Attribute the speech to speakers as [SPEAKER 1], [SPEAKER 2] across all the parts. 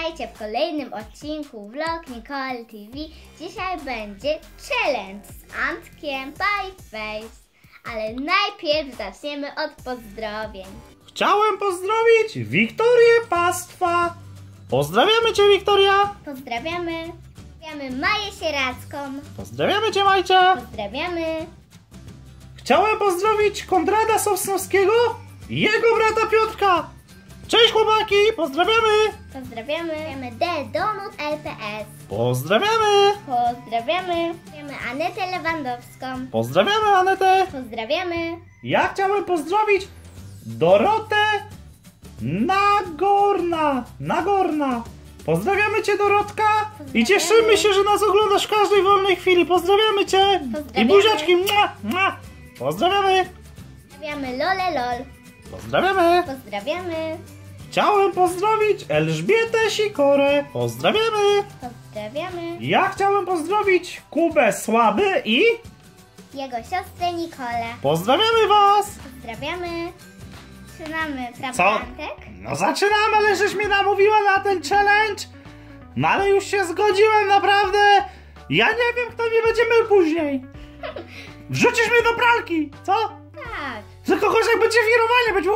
[SPEAKER 1] Witajcie w kolejnym odcinku Vlog Nicole TV. Dzisiaj będzie challenge z Antkiem by Face. Ale najpierw zaczniemy od pozdrowień.
[SPEAKER 2] Chciałem pozdrowić Wiktorię Pastwa. Pozdrawiamy Cię, Wiktoria.
[SPEAKER 1] Pozdrawiamy. Pozdrawiamy Maję Sieradzką.
[SPEAKER 2] Pozdrawiamy Cię, Majcia.
[SPEAKER 1] Pozdrawiamy.
[SPEAKER 2] Chciałem pozdrowić Konrada Sosnowskiego i jego brata Piotrka. Cześć chłopaki, pozdrawiamy.
[SPEAKER 1] Pozdrawiamy. Pozdrawiamy D. Donut LPS.
[SPEAKER 2] Pozdrawiamy.
[SPEAKER 1] Pozdrawiamy. Pozdrawiamy Anetę Lewandowską.
[SPEAKER 2] Pozdrawiamy Anetę.
[SPEAKER 1] Pozdrawiamy.
[SPEAKER 2] Ja chciałem pozdrowić Dorotę Nagorna. Pozdrawiamy Cię, Dorotka. I cieszymy się, że nas oglądasz w każdej wolnej chwili. Pozdrawiamy Cię.
[SPEAKER 1] Pozdrawiamy.
[SPEAKER 2] I buziaczki. Mua, mua. Pozdrawiamy.
[SPEAKER 1] Pozdrawiamy Lole LOL.
[SPEAKER 2] Pozdrawiamy.
[SPEAKER 1] Pozdrawiamy.
[SPEAKER 2] Chciałem pozdrowić Elżbietę Sikorę. Pozdrawiamy.
[SPEAKER 1] Pozdrawiamy.
[SPEAKER 2] Ja chciałem pozdrowić Kubę Słaby i
[SPEAKER 1] Jego siostrę Nikolę.
[SPEAKER 2] pozdrawiamy Was.
[SPEAKER 1] Pozdrawiamy. Zaczynamy, prawda,
[SPEAKER 2] Co?
[SPEAKER 1] Antek?
[SPEAKER 2] No zaczynamy, ale żeś mnie namówiła na ten challenge. No ale już się zgodziłem, naprawdę. Ja nie wiem, kto mnie będzie mył później. Wrzucisz mnie do pralki, co?
[SPEAKER 1] Tak.
[SPEAKER 2] Tylko gorzej będzie wirowanie, będzie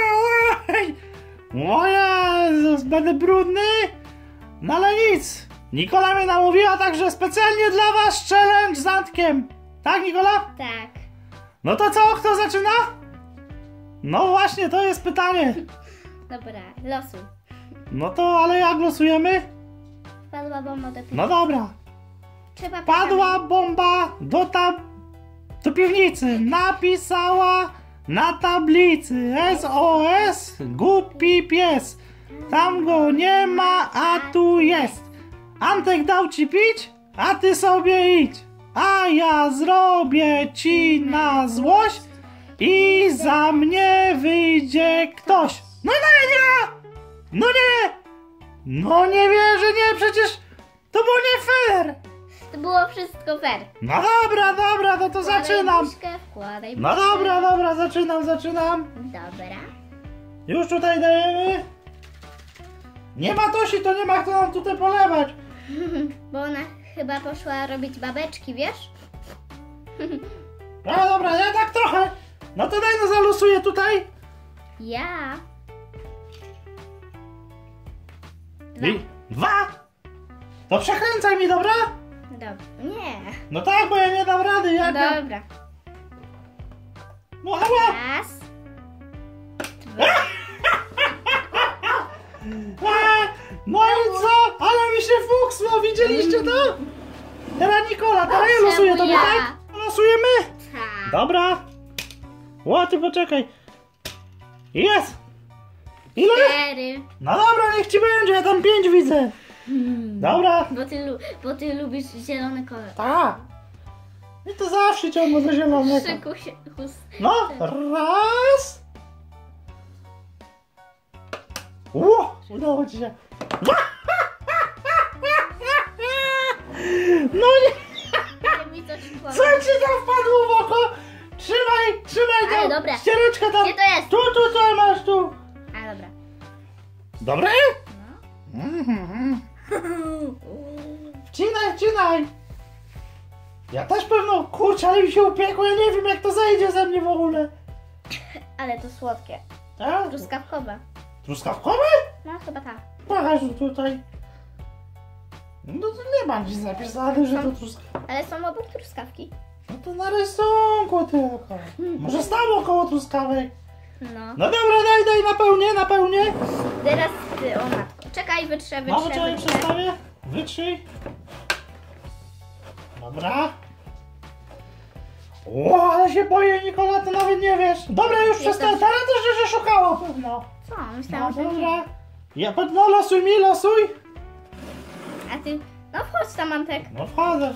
[SPEAKER 2] o Jezus, będę brudny. No ale nic. Nikola mnie namówiła, także specjalnie dla Was challenge z Antkiem. Tak, Nikola?
[SPEAKER 1] Tak.
[SPEAKER 2] No to co, kto zaczyna? No właśnie, to jest pytanie.
[SPEAKER 1] Dobra, losuj.
[SPEAKER 2] No to, ale jak losujemy?
[SPEAKER 1] Padła bomba do piwnicy.
[SPEAKER 2] No dobra.
[SPEAKER 1] Trzeba
[SPEAKER 2] Padła bomba do piwnicy. Napisała na tablicy SOS, głupi pies. Tam go nie ma, a tu jest. Antek dał Ci pić, a Ty sobie idź. A ja zrobię Ci na złość i za mnie wyjdzie ktoś. No nie! No nie! No nie wierzę, nie, przecież to było nie fair.
[SPEAKER 1] To było wszystko fair.
[SPEAKER 2] No dobra, no to zaczynam.
[SPEAKER 1] Wkładaj
[SPEAKER 2] No
[SPEAKER 1] buźkę.
[SPEAKER 2] dobra, zaczynam.
[SPEAKER 1] Dobra.
[SPEAKER 2] Już tutaj dajemy. Nie ma Tosi, to nie ma kto nam tutaj polewać.
[SPEAKER 1] Bo ona chyba poszła robić babeczki, wiesz?
[SPEAKER 2] No dobra, ja tak trochę. No to daj, no zalosuję tutaj.
[SPEAKER 1] Ja.
[SPEAKER 2] Dwa. To przekręcaj mi, dobra?
[SPEAKER 1] Dobra. Nie.
[SPEAKER 2] No tak, bo ja nie dam rady.
[SPEAKER 1] Dobra.
[SPEAKER 2] No ała.
[SPEAKER 1] Raz. Dwa.
[SPEAKER 2] No i co? Ale mi się fuksło, widzieliście to? Teraz Nikola, teraz ja losuję tobie,
[SPEAKER 1] ja?
[SPEAKER 2] tak? Losujemy?
[SPEAKER 1] Tak.
[SPEAKER 2] Dobra. Ło, ty poczekaj. Jest. Ile?
[SPEAKER 1] 4.
[SPEAKER 2] No dobra, niech ci będzie, ja tam 5 widzę. Dobra.
[SPEAKER 1] Bo ty lubisz zielony kolor.
[SPEAKER 2] Tak. I to zawsze ciągle do zielonego.
[SPEAKER 1] Szykuj się.
[SPEAKER 2] No, raz. Ło, udało ci się. No nie.
[SPEAKER 1] Mi coś
[SPEAKER 2] Co ci tam wpadło w oko? Trzymaj
[SPEAKER 1] Ale
[SPEAKER 2] tam.
[SPEAKER 1] dobra.
[SPEAKER 2] Ściereczkę tam.
[SPEAKER 1] Gdzie to jest?
[SPEAKER 2] Tu masz, tu.
[SPEAKER 1] A dobra.
[SPEAKER 2] Dobre?
[SPEAKER 1] No.
[SPEAKER 2] Wcinaj. Ja też pewno, kurczę, ale mi się upiekło, ja nie wiem jak to zejdzie ze mnie w ogóle.
[SPEAKER 1] Ale to słodkie.
[SPEAKER 2] Tak?
[SPEAKER 1] Truskawkowe.
[SPEAKER 2] Truskawkowe?
[SPEAKER 1] No chyba tak.
[SPEAKER 2] Pokaż tutaj. No to nie ma nic napisane, że to truskawka.
[SPEAKER 1] Ale są obok truskawki.
[SPEAKER 2] No to na rysunku tylko. Może stało koło truskawek.
[SPEAKER 1] No.
[SPEAKER 2] No dobra, daj, napełnię.
[SPEAKER 1] Teraz ty, o matko. Czekaj, wytrze.
[SPEAKER 2] No, czekaj, przestawię. Wytrzyj. Dobra. O, ale się boję, Nikola, ty nawet nie wiesz. Dobra, już przestań. Teraz też się szukało pewno.
[SPEAKER 1] Co?
[SPEAKER 2] No
[SPEAKER 1] Myślałam, że nie.
[SPEAKER 2] dobra. No losuj.
[SPEAKER 1] A ty, no wchodź tam, Antek.
[SPEAKER 2] No wchodzę.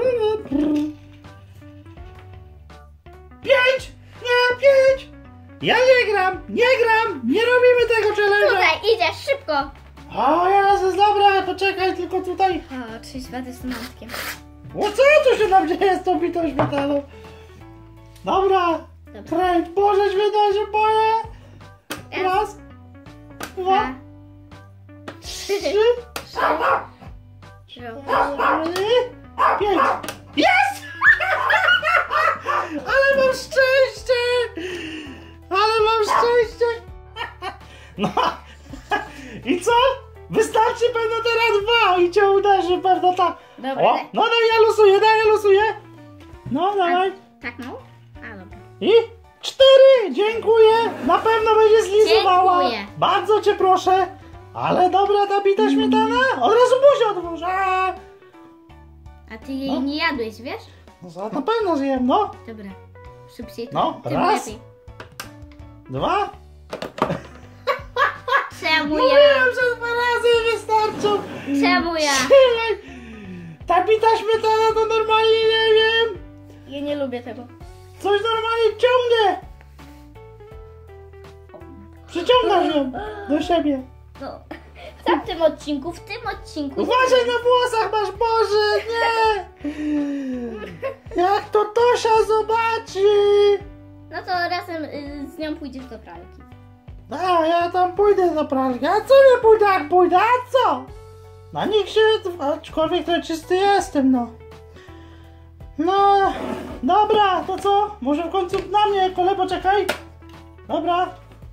[SPEAKER 2] 5! Nie, 5! Ja nie gram! Nie robimy tego challenge'a!
[SPEAKER 1] Tutaj, idziesz, szybko.
[SPEAKER 2] O Jezus, dobra, poczekaj, tylko tutaj.
[SPEAKER 1] O, trzeźwa z matkiem.
[SPEAKER 2] O co tu się tam dzieje z tą bitą śmietaną? Dobra. Kręć, Boże święta, się boję. Raz, dwa, 3. 3,
[SPEAKER 1] 4,
[SPEAKER 2] 5. Jest! Ale mam szczęście! Ale mam szczęście! No i co? Wystarczy pewno teraz 2 i cię uderzy pewno ta.
[SPEAKER 1] Dobra.
[SPEAKER 2] O, no daj, ja losuję. No dawaj.
[SPEAKER 1] Tak no? A dobra.
[SPEAKER 2] I 4! Dziękuję! Na pewno będzie zlizowała.
[SPEAKER 1] Dziękuję.
[SPEAKER 2] Bardzo cię proszę. Ale dobra ta bita śmietana. Od razu buzię otwórz.
[SPEAKER 1] A ty jej nie jadłeś, wiesz?
[SPEAKER 2] No za na pewno zjem, no.
[SPEAKER 1] Dobra. Szybciej.
[SPEAKER 2] No,
[SPEAKER 1] tym
[SPEAKER 2] raz.
[SPEAKER 1] lepiej.
[SPEAKER 2] 2.
[SPEAKER 1] Czemu ja?
[SPEAKER 2] Mówiłem, że 2 razy wystarczą.
[SPEAKER 1] Czemu ja?
[SPEAKER 2] Ta bita śmietana to normalnie nie wiem.
[SPEAKER 1] Ja nie lubię tego.
[SPEAKER 2] Coś normalnie ciągnie. Przyciągasz ją do siebie.
[SPEAKER 1] No. Co w tym odcinku? W tym odcinku.
[SPEAKER 2] Uważaj na włosach masz, Boże, nie! Jak to Tosia zobaczy!
[SPEAKER 1] No to razem z nią pójdziesz do pralki.
[SPEAKER 2] A, ja tam pójdę do pralki. A co nie pójdę, jak pójdę, a co? Na nich się, aczkolwiek to czysty jestem, no. No, dobra, to co? Może w końcu na mnie, kole, poczekaj. Dobra.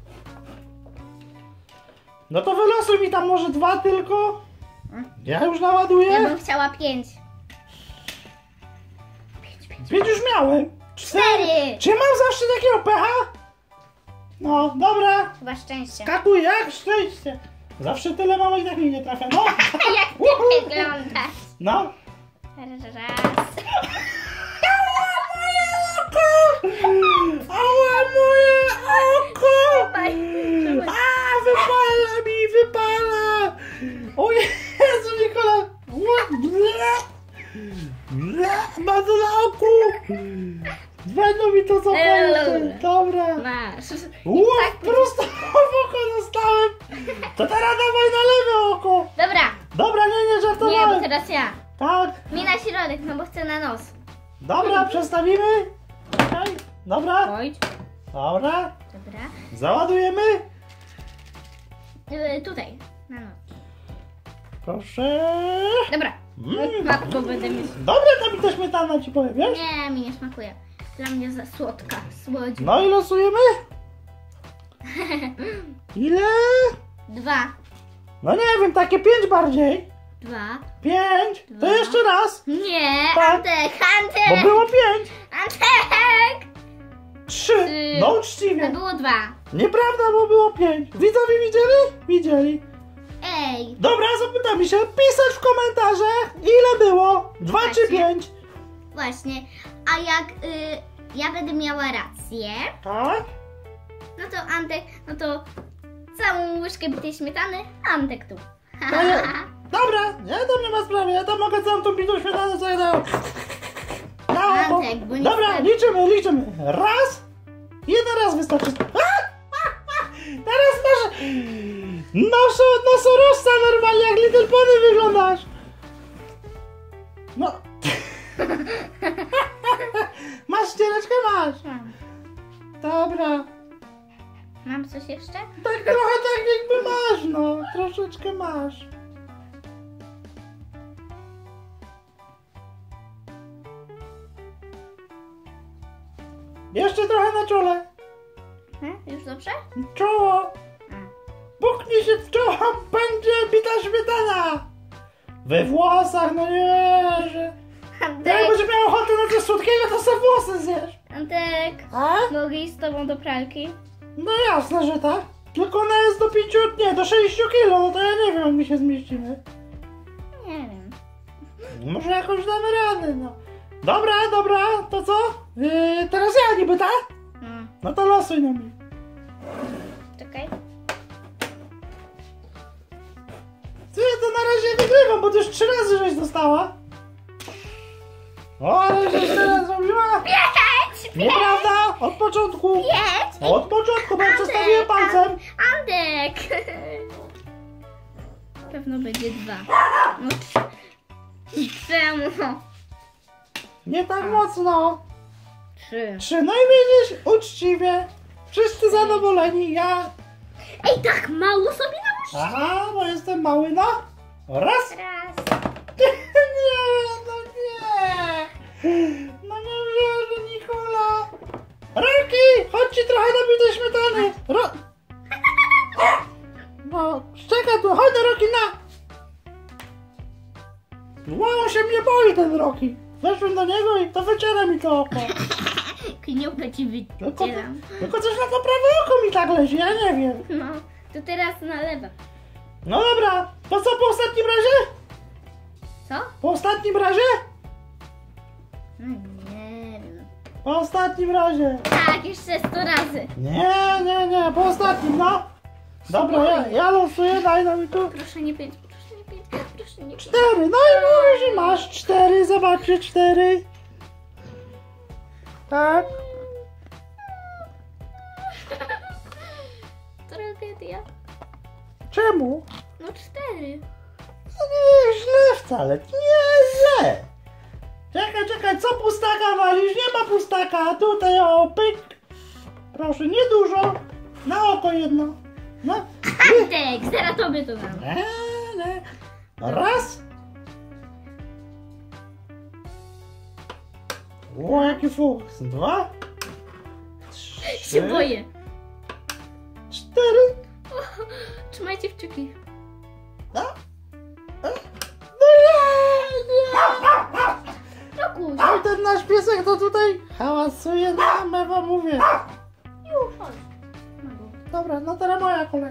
[SPEAKER 2] No to wylosuj mi tam może 2 tylko. Ja już naładuję.
[SPEAKER 1] Ja bym chciała 5.
[SPEAKER 2] 5 już miałem.
[SPEAKER 1] 4.
[SPEAKER 2] Czy mam zawsze takiego pecha? No, dobra.
[SPEAKER 1] Chyba szczęście.
[SPEAKER 2] Skakuj, jak szczęście. Zawsze tyle mam i tak mi nie trafia. No.
[SPEAKER 1] Jak ty wyglądasz?
[SPEAKER 2] No.
[SPEAKER 1] Raz.
[SPEAKER 2] Ała, moje oko! A, wypala! O Jezu, Nikola! Ma to na oku! Będą mi to zapalić. Dobra.
[SPEAKER 1] Masz.
[SPEAKER 2] Prosto w oko dostałem. To teraz dawaj na lewe oko.
[SPEAKER 1] Dobra.
[SPEAKER 2] Dobra, nie
[SPEAKER 1] Nie,
[SPEAKER 2] żartowałem.
[SPEAKER 1] bo teraz ja.
[SPEAKER 2] Tak.
[SPEAKER 1] Mi na środek, no bo chcę na nos.
[SPEAKER 2] Dobra, przestawimy. Czekaj. Dobra.
[SPEAKER 1] Chodź.
[SPEAKER 2] Dobra.
[SPEAKER 1] Dobra.
[SPEAKER 2] Załadujemy.
[SPEAKER 1] Tutaj. Na nos.
[SPEAKER 2] Proszę.
[SPEAKER 1] Dobra. Matko, będę mieć.
[SPEAKER 2] Dobre to mi ta śmietana ci powiem, wiesz?
[SPEAKER 1] Nie, mi nie smakuje. Dla mnie za słodka. Słodzi.
[SPEAKER 2] No i losujemy. Ile?
[SPEAKER 1] 2.
[SPEAKER 2] No nie wiem, takie 5 bardziej.
[SPEAKER 1] 2.
[SPEAKER 2] 5. To
[SPEAKER 1] Dwa.
[SPEAKER 2] jeszcze raz.
[SPEAKER 1] Nie,
[SPEAKER 2] Tak.
[SPEAKER 1] Antek, Antek!
[SPEAKER 2] Bo było 5.
[SPEAKER 1] Antek!
[SPEAKER 2] 3.
[SPEAKER 1] Trzy.
[SPEAKER 2] No
[SPEAKER 1] To
[SPEAKER 2] uczciwie.
[SPEAKER 1] było 2.
[SPEAKER 2] Nieprawda, bo było 5. Widzowie widzieli? Widzieli.
[SPEAKER 1] Ej,
[SPEAKER 2] Dobra, zapytamy się, pisać w komentarzach, ile było? 2 czy
[SPEAKER 1] Właśnie.
[SPEAKER 2] 5?
[SPEAKER 1] właśnie. A jak ja będę miała rację,
[SPEAKER 2] Tak?
[SPEAKER 1] no to Antek, no to całą łyżkę bitej śmietany, Antek tu.
[SPEAKER 2] No ja, dobra, ja tam nie ma sprawy, ja tam mogę całą tą bitą śmietanę co ja dałem. Na oko.
[SPEAKER 1] Antek, bo nie
[SPEAKER 2] Dobra,
[SPEAKER 1] chcę-
[SPEAKER 2] liczymy. Raz. Jeden raz wystarczy. Teraz masz nosorożca normalnie, jak Little Pony wyglądasz. No. Masz ściereczkę? Masz.
[SPEAKER 1] Mam.
[SPEAKER 2] Dobra.
[SPEAKER 1] Mam coś jeszcze?
[SPEAKER 2] Tak trochę tak jakby masz, no. Troszeczkę masz. Jeszcze trochę na czole.
[SPEAKER 1] Już dobrze?
[SPEAKER 2] Czoło.
[SPEAKER 1] A.
[SPEAKER 2] Puknij się w czoło, będzie bita śmietana. We włosach, no nie, że... Jak
[SPEAKER 1] Antek,
[SPEAKER 2] będziesz miał ochotę na coś słodkiego, to sobie włosy zjesz.
[SPEAKER 1] Antek,
[SPEAKER 2] A?
[SPEAKER 1] mogę iść z tobą do pralki?
[SPEAKER 2] No jasne, że tak. Tylko ona jest do 5, nie, do 6 kilo, no to ja nie wiem, jak my się zmieścimy.
[SPEAKER 1] Nie wiem.
[SPEAKER 2] Może jakoś damy radę, no. Dobra, to co? Teraz ja niby, tak?
[SPEAKER 1] No,
[SPEAKER 2] No to losuj na mnie.
[SPEAKER 1] czekaj.
[SPEAKER 2] Co ja to na razie wygrywam, bo ty już 3 razy żeś dostała. O, ale żeś teraz zrobiła.
[SPEAKER 1] 5!
[SPEAKER 2] Nieprawda, od początku.
[SPEAKER 1] 5!
[SPEAKER 2] Od początku, bo ja przestawiłem palcem.
[SPEAKER 1] Antek! Pewno będzie 2. No, czemu?
[SPEAKER 2] Nie tak mocno.
[SPEAKER 1] 3.
[SPEAKER 2] 3, no i widzisz, uczciwie. Wszyscy zadowoleni, ja...
[SPEAKER 1] Ej, tak mało sobie
[SPEAKER 2] Aha, bo jestem mały, no. Raz.
[SPEAKER 1] Raz.
[SPEAKER 2] Nie, no nie. No nie wierzę, Nikola. Roki, chodź ci trochę nabite śmietany. No, czekaj tu, chodź do Roki na. Wow, się mnie boi ten Roki. Weszłem do niego i to wyciera mi to oko.
[SPEAKER 1] Kniupę ci wycieram.
[SPEAKER 2] Tylko coś na to prawe oko mi tak leży, ja nie wiem.
[SPEAKER 1] No, to teraz na lewo.
[SPEAKER 2] No dobra, to co po ostatnim razie?
[SPEAKER 1] Co?
[SPEAKER 2] Po ostatnim razie?
[SPEAKER 1] Nie wiem.
[SPEAKER 2] Po ostatnim razie.
[SPEAKER 1] Tak, jeszcze 100 razy.
[SPEAKER 2] Nie, po ostatnim, no. Dobra, ja losuję, daj mi tu.
[SPEAKER 1] Proszę nie pięć, proszę nie pięć, proszę nie pięć.
[SPEAKER 2] 4, no i mówisz, że masz 4, zobaczcie 4. Tak.
[SPEAKER 1] Tragedia.
[SPEAKER 2] Czemu?
[SPEAKER 1] No 4.
[SPEAKER 2] No nie jest źle wcale, nie źle. Czekaj, co pustaka walisz? Nie ma pustaka, tutaj o, pyk. Proszę, nie dużo, na oko jedno. No.
[SPEAKER 1] Antek, zaraz tobie to dam.
[SPEAKER 2] Nie. Raz. O, jaki fuks. 2.
[SPEAKER 1] Się boję.
[SPEAKER 2] 4.
[SPEAKER 1] Trzymajcie kciuki.
[SPEAKER 2] No. No nie.
[SPEAKER 1] Rokuś.
[SPEAKER 2] A ten nasz piesek to tutaj hałasuje na wam mówię.
[SPEAKER 1] Już, chodź.
[SPEAKER 2] Dobra, no teraz moja kolej.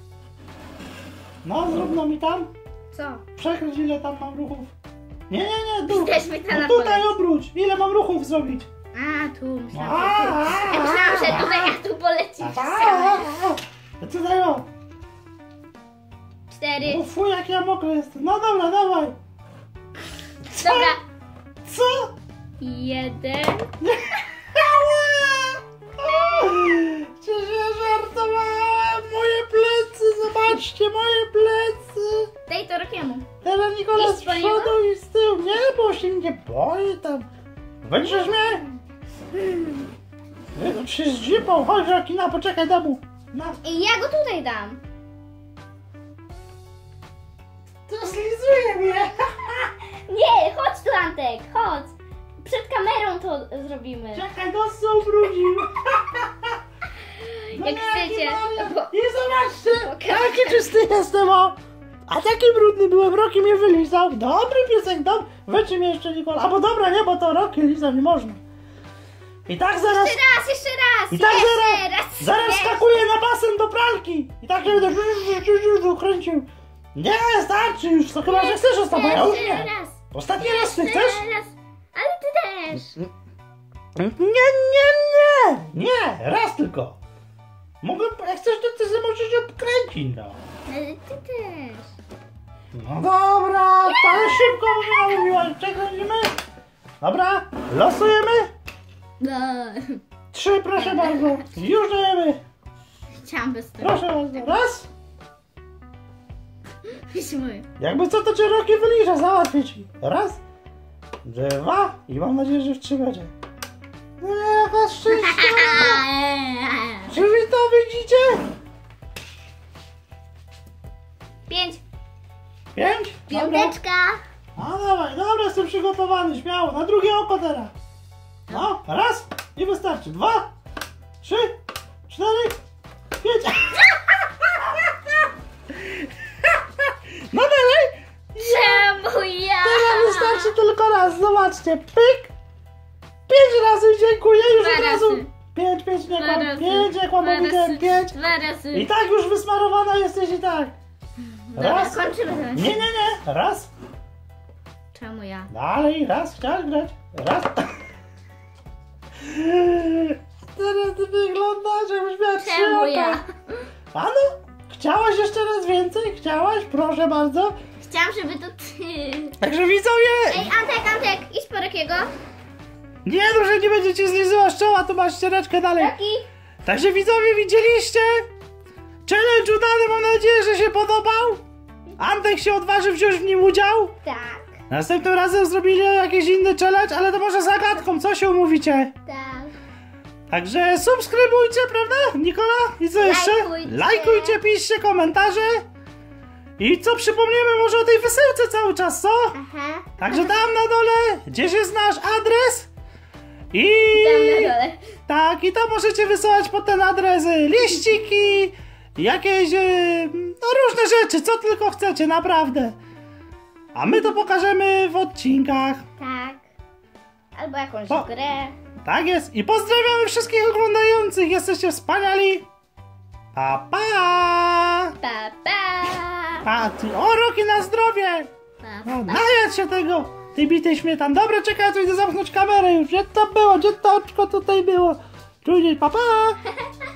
[SPEAKER 2] No, zrób mi tam.
[SPEAKER 1] Co?
[SPEAKER 2] Przekryć, ile tam mam ruchów. Nie,
[SPEAKER 1] Jesteśmy tam
[SPEAKER 2] no
[SPEAKER 1] na
[SPEAKER 2] tutaj
[SPEAKER 1] pole.
[SPEAKER 2] obróć. Ile mam ruchów zrobić?
[SPEAKER 1] A, tu myślałam, że tu. Ja myślałam, że tutaj, a tu polecisz.
[SPEAKER 2] Tutaj o.
[SPEAKER 1] 4.
[SPEAKER 2] O fuj, jak ja mokry jestem. No dobra, dawaj.
[SPEAKER 1] Dobra.
[SPEAKER 2] Co?
[SPEAKER 1] 1.
[SPEAKER 2] Przecież ja żartowałem. Moje plecy, zobaczcie, moje plecy.
[SPEAKER 1] Daj to Rokiemu.
[SPEAKER 2] Teraz Nikola z
[SPEAKER 1] Iść po niego?
[SPEAKER 2] przodu i z tyłu. Nie, bo się nie boi tam. Będziesz mnie? No, się zdzipał. Chodź, Rokina, poczekaj, dam mu. No.
[SPEAKER 1] I ja go tutaj dam.
[SPEAKER 2] To zlizuje mnie.
[SPEAKER 1] Nie, chodź tu Antek, chodź. Przed kamerą to zrobimy.
[SPEAKER 2] Czekaj, nos się ubrudził. No
[SPEAKER 1] Jak
[SPEAKER 2] nie,
[SPEAKER 1] chcecie.
[SPEAKER 2] jaki
[SPEAKER 1] Bo-
[SPEAKER 2] I zobaczcie,
[SPEAKER 1] Pokażę.
[SPEAKER 2] jaki czysty jestem, o. A taki brudny byłem, Roki mnie wylizał. Dobry piesek, weźcie mnie jeszcze, Nikola. Albo dobra, nie, bo to Roki lizał, nie można. I tak zaraz...
[SPEAKER 1] Jeszcze raz.
[SPEAKER 2] I tak
[SPEAKER 1] jeszcze
[SPEAKER 2] zaraz
[SPEAKER 1] raz.
[SPEAKER 2] skakuję na basen do pralki. I tak się będę kręcił. Nie, starczy już, to chyba, że chcesz ostatnio. Ja już
[SPEAKER 1] Jeszcze
[SPEAKER 2] nie.
[SPEAKER 1] raz.
[SPEAKER 2] Ostatni raz ty
[SPEAKER 1] Jeszcze
[SPEAKER 2] chcesz?
[SPEAKER 1] raz. Ale ty też.
[SPEAKER 2] Nie, raz tylko. Mogę, jak chcesz, to ty sobie możesz odkręcić, no.
[SPEAKER 1] Ale ty też.
[SPEAKER 2] No dobra, ale szybko mnie mówiłaś, przekręcimy. Dobra, losujemy.
[SPEAKER 1] No.
[SPEAKER 2] 3, proszę bardzo. Już dajemy.
[SPEAKER 1] Chciałam bez tego.
[SPEAKER 2] Proszę bardzo. Raz.
[SPEAKER 1] Byśmy.
[SPEAKER 2] Jakby co, to cię Roki wyliżę, załatwię ci. Raz. 2. I mam nadzieję, że w 3 będzie. No jaka szczęśliwa. Czy wy to widzicie?
[SPEAKER 1] 5.
[SPEAKER 2] 5?
[SPEAKER 1] Piąteczka.
[SPEAKER 2] No dawaj, dobra, jestem przygotowany, śmiało. Na drugie oko teraz. No, raz. I wystarczy. 2, 3, 4, 5. No dalej.
[SPEAKER 1] Czemu ja?
[SPEAKER 2] Teraz wystarczy tylko raz, zobaczcie, pyk. 5 razy, dziękuję, już
[SPEAKER 1] Dwa
[SPEAKER 2] od razu.
[SPEAKER 1] razy.
[SPEAKER 2] 5, nie
[SPEAKER 1] Dwa
[SPEAKER 2] kłam,
[SPEAKER 1] razy.
[SPEAKER 2] 5, jak kłam,
[SPEAKER 1] Dwa
[SPEAKER 2] powiedziałem
[SPEAKER 1] razy.
[SPEAKER 2] 5.
[SPEAKER 1] 2 razy.
[SPEAKER 2] I tak już wysmarowana jesteś i tak.
[SPEAKER 1] Dobra,
[SPEAKER 2] Raz.
[SPEAKER 1] kończymy teraz.
[SPEAKER 2] Nie, raz.
[SPEAKER 1] Czemu ja?
[SPEAKER 2] Dalej, raz, chciałeś grać. Raz. Teraz ty wyglądasz, jakbyś miała 3
[SPEAKER 1] Czemu
[SPEAKER 2] oka.
[SPEAKER 1] ja?
[SPEAKER 2] A no, chciałaś jeszcze raz więcej? Chciałaś? Proszę bardzo.
[SPEAKER 1] Chciałam, żeby to ty.
[SPEAKER 2] Także widzowie,
[SPEAKER 1] Ej, Antek, idź po Rokiego.
[SPEAKER 2] nie no, że nie będziecie zlizywać czoła, to masz ściereczkę dalej.
[SPEAKER 1] Roki.
[SPEAKER 2] Także widzowie, widzieliście? Challenge udany, mam nadzieję, że się podobał. Antek się odważy wziąć w nim udział.
[SPEAKER 1] Tak,
[SPEAKER 2] Następnym razem zrobili jakiś inny challenge, ale to może zagadką, co się umówicie?
[SPEAKER 1] tak.
[SPEAKER 2] Także subskrybujcie, prawda, Nikola? I co jeszcze?
[SPEAKER 1] Lajkujcie.
[SPEAKER 2] Lajkujcie, piszcie komentarze. I co, przypomniemy może o tej wysyłce cały czas, co?
[SPEAKER 1] Aha.
[SPEAKER 2] Także tam na dole, gdzieś jest nasz adres. I...
[SPEAKER 1] Tam na dole.
[SPEAKER 2] Tak, i tam możecie wysyłać pod ten adres liściki, jakieś, no różne rzeczy, co tylko chcecie, naprawdę. A my to pokażemy w odcinkach.
[SPEAKER 1] Tak. Albo jakąś
[SPEAKER 2] Po-
[SPEAKER 1] grę.
[SPEAKER 2] Tak jest. I pozdrawiamy wszystkich oglądających. Jesteście wspaniali. Pa, pa.
[SPEAKER 1] Pa, pa.
[SPEAKER 2] Pa. O, Roki, na zdrowie.
[SPEAKER 1] Pa,
[SPEAKER 2] No,
[SPEAKER 1] pa.
[SPEAKER 2] najadź się tego. Ty bitej śmietan. Dobra, czekaj, ja tu idę zamknąć kamerę już. Gdzie to było? Gdzie to oczko tutaj było? Czuję, pa, pa.